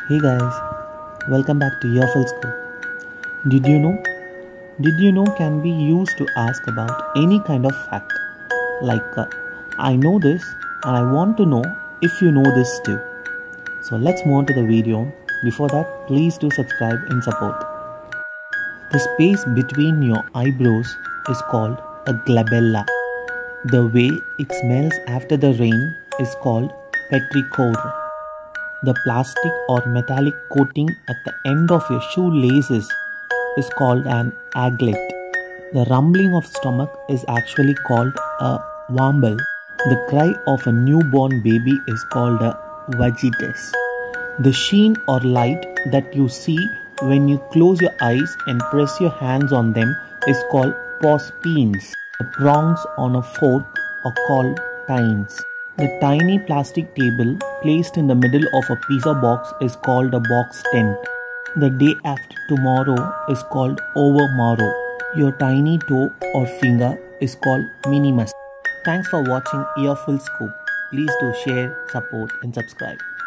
Hey guys, welcome back to Earful School. Did you know? Did you know can be used to ask about any kind of fact. Like, I know this and I want to know if you know this too. So let's move on to the video. Before that, please do subscribe and support. The space between your eyebrows is called a glabella. The way it smells after the rain is called petrichor. The plastic or metallic coating at the end of your shoelaces is called an aglet. The rumbling of stomach is actually called a warble. The cry of a newborn baby is called a vagitus. The sheen or light that you see when you close your eyes and press your hands on them is called pause-pins. The prongs on a fork are called tines. The tiny plastic table placed in the middle of a pizza box is called a box tent. The day after tomorrow is called overmorrow. Your tiny toe or finger is called minimus. Thanks for watching Earful Scoop. Please do share, support and subscribe.